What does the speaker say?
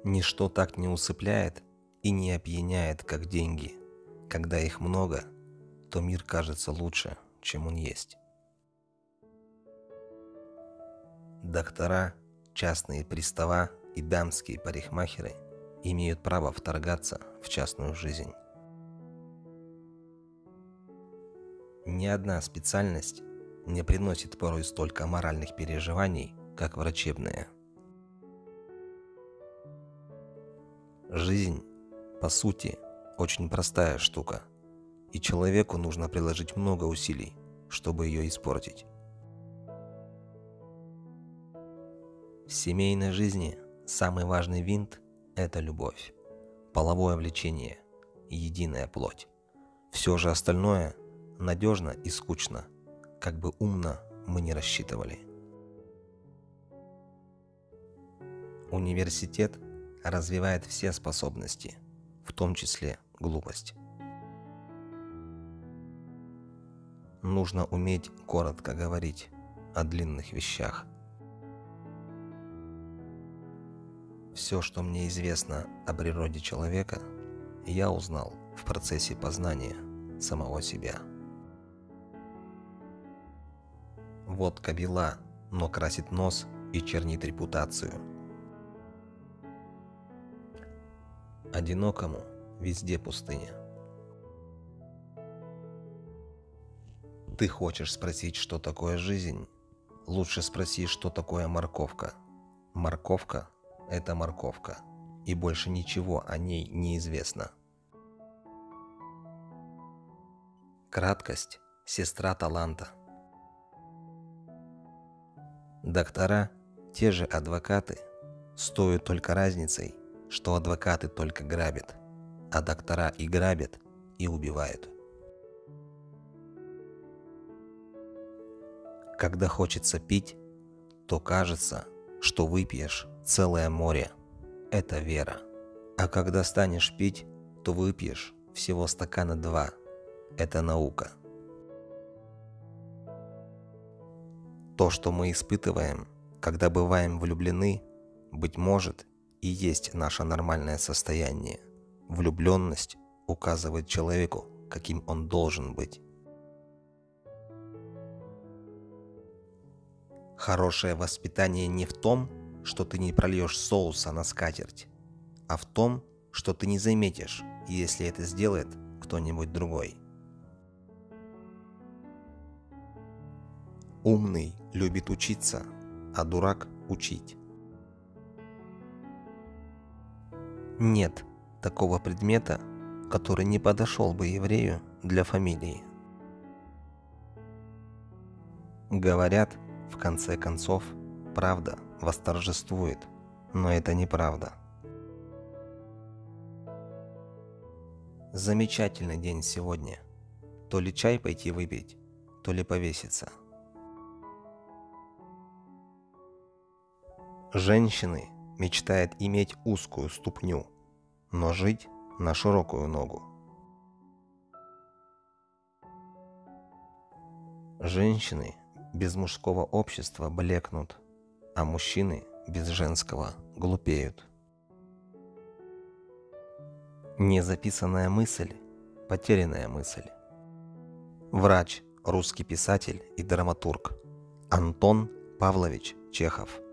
Ничто так не усыпляет и не опьяняет, как деньги. Когда их много, то мир кажется лучше, чем он есть. Доктора, частные пристава и дамские парикмахеры имеют право вторгаться в частную жизнь. Ни одна специальность не приносит порой столько моральных переживаний, как врачебная. Жизнь, по сути, очень простая штука, и человеку нужно приложить много усилий, чтобы ее испортить. В семейной жизни самый важный винт – это любовь, половое влечение, единая плоть. Все же остальное надежно и скучно, как бы умно мы не рассчитывали. Университет развивает все способности, в том числе глупость. Нужно уметь коротко говорить о длинных вещах. Все, что мне известно о природе человека, я узнал в процессе познания самого себя. Водка бела, но красит нос и чернит репутацию. Одинокому везде пустыня. Ты хочешь спросить, что такое жизнь? Лучше спроси, что такое морковка. Морковка – это морковка, и больше ничего о ней не известно. Краткость – сестра таланта. Доктора, те же адвокаты, стоят только разницей, что адвокаты только грабят, а доктора и грабят, и убивают. Когда хочется пить, то кажется, что выпьешь целое море. Это вера. А когда станешь пить, то выпьешь всего стакана 2. Это наука. То, что мы испытываем, когда бываем влюблены, быть может, и есть наше нормальное состояние. Влюбленность указывает человеку, каким он должен быть. Хорошее воспитание не в том, что ты не прольешь соуса на скатерть, а в том, что ты не заметишь, если это сделает кто-нибудь другой. Умный любит учиться, а дурак – учить. Нет такого предмета, который не подошел бы еврею для фамилии. Говорят, в конце концов, правда восторжествует, но это неправда. Замечательный день сегодня. То ли чай пойти выпить, то ли повеситься. Женщины мечтают иметь узкую ступню, но жить на широкую ногу. Женщины без мужского общества блекнут, а мужчины без женского глупеют. Незаписанная мысль – потерянная мысль. Врач, русский писатель и драматург Антон Павлович Чехов.